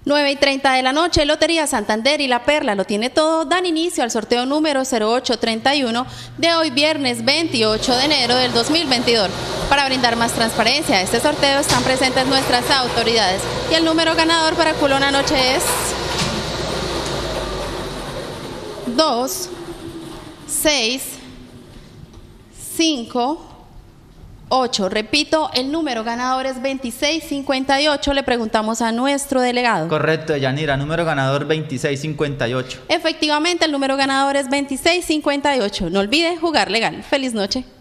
9:30 de la noche, Lotería Santander y La Perla lo tiene todo, dan inicio al sorteo número 0831 de hoy viernes 28 de enero del 2022. Para brindar más transparencia a este sorteo están presentes nuestras autoridades y el número ganador para Culón anoche es 2, 6, 5, 8. Repito, el número ganador es 2658. Le preguntamos a nuestro delegado. Correcto, Yanira, número ganador 2658. Efectivamente, el número ganador es 2658. No olvide jugar legal. Feliz noche.